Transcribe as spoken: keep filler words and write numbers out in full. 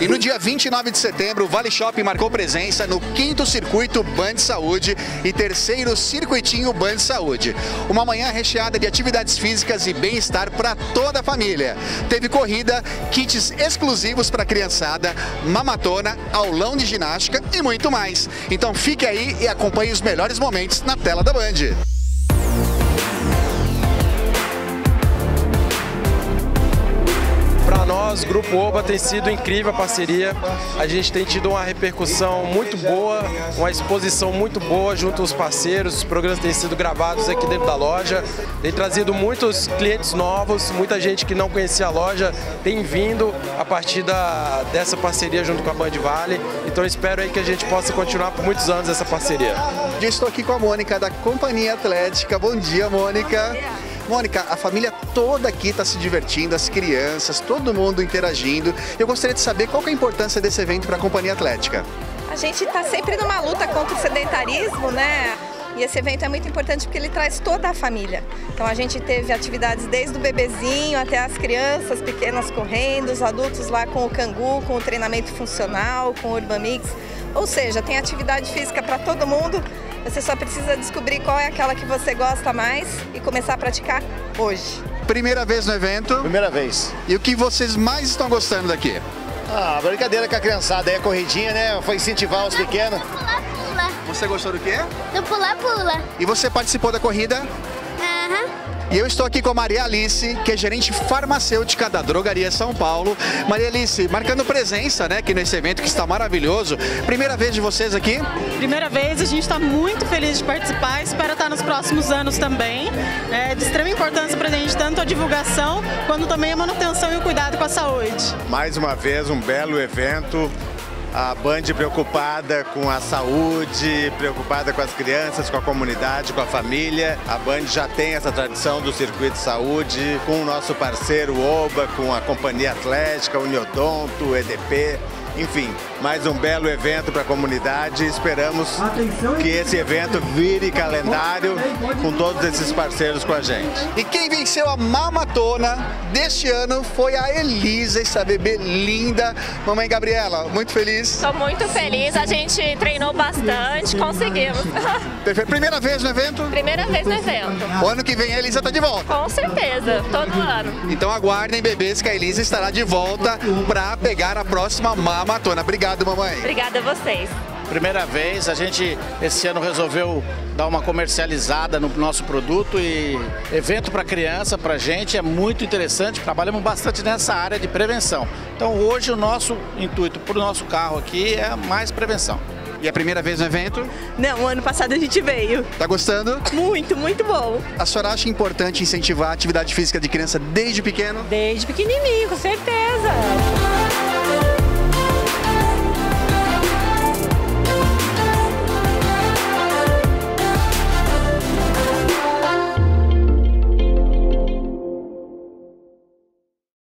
E no dia vinte e nove de setembro, o Vale Shop marcou presença no quinto Circuito Band Saúde e terceiro Circuitinho Band Saúde. Uma manhã recheada de atividades físicas e bem-estar para toda a família. Teve corrida, kits exclusivos para a criançada, mamatona, aulão de ginástica e muito mais. Então fique aí e acompanhe os melhores momentos na tela da Band. Para nós, Grupo Oba, tem sido incrível a parceria. A gente tem tido uma repercussão muito boa, uma exposição muito boa junto aos parceiros. Os programas têm sido gravados aqui dentro da loja. Tem trazido muitos clientes novos, muita gente que não conhecia a loja tem vindo a partir da, dessa parceria junto com a Band Vale. Então espero aí que a gente possa continuar por muitos anos essa parceria. Eu estou aqui com a Mônica da Companhia Atlética. Bom dia, Mônica. Mônica, a família toda aqui está se divertindo, as crianças, todo mundo interagindo. Eu gostaria de saber qual que é a importância desse evento para a Companhia Atlética. A gente está sempre numa luta contra o sedentarismo, né? E esse evento é muito importante porque ele traz toda a família. Então a gente teve atividades desde o bebezinho até as crianças pequenas correndo, os adultos lá com o Cangu, com o treinamento funcional, com o Urban Mix. Ou seja, tem atividade física para todo mundo. Você só precisa descobrir qual é aquela que você gosta mais e começar a praticar hoje. Primeira vez no evento? Primeira vez. E o que vocês mais estão gostando daqui? Ah, brincadeira com a criançada, aí a corridinha, né? Foi incentivar os pequenos. Pula, pula. Você gostou do quê? Do pula, pula. E você participou da corrida? Aham. E eu estou aqui com a Maria Alice, que é gerente farmacêutica da Drogaria São Paulo. Maria Alice, marcando presença, né, aqui nesse evento que está maravilhoso. Primeira vez de vocês aqui? Primeira vez, a gente está muito feliz de participar, espero estar nos próximos anos também. É de extrema importância para a gente, tanto a divulgação, quanto também a manutenção e o cuidado com a saúde. Mais uma vez, um belo evento. A Band preocupada com a saúde, preocupada com as crianças, com a comunidade, com a família. A Band já tem essa tradição do Circuito de Saúde, com o nosso parceiro Oba, com a Companhia Atlética, Uniodonto, E D P. Enfim, mais um belo evento para a comunidade. Esperamos que esse evento vire calendário com todos esses parceiros com a gente. E quem venceu a mamatona deste ano foi a Elisa, essa bebê linda. Mamãe Gabriela, muito feliz? Estou muito feliz, a gente treinou bastante, conseguimos. Perfeito. Primeira vez no evento? Primeira vez no evento. O ano que vem a Elisa está de volta? Com certeza, todo ano. Então aguardem, bebês, que a Elisa estará de volta para pegar a próxima mamatona. Obrigado, mamãe. Obrigada a vocês. Primeira vez, a gente esse ano resolveu dar uma comercializada no nosso produto e evento para criança, para a gente é muito interessante. Trabalhamos bastante nessa área de prevenção. Então hoje o nosso intuito para o nosso carro aqui é mais prevenção. E é a primeira vez no evento? Não, ano passado a gente veio. Tá gostando? Muito, muito bom. A senhora acha importante incentivar a atividade física de criança desde pequeno? Desde pequenininho, com certeza.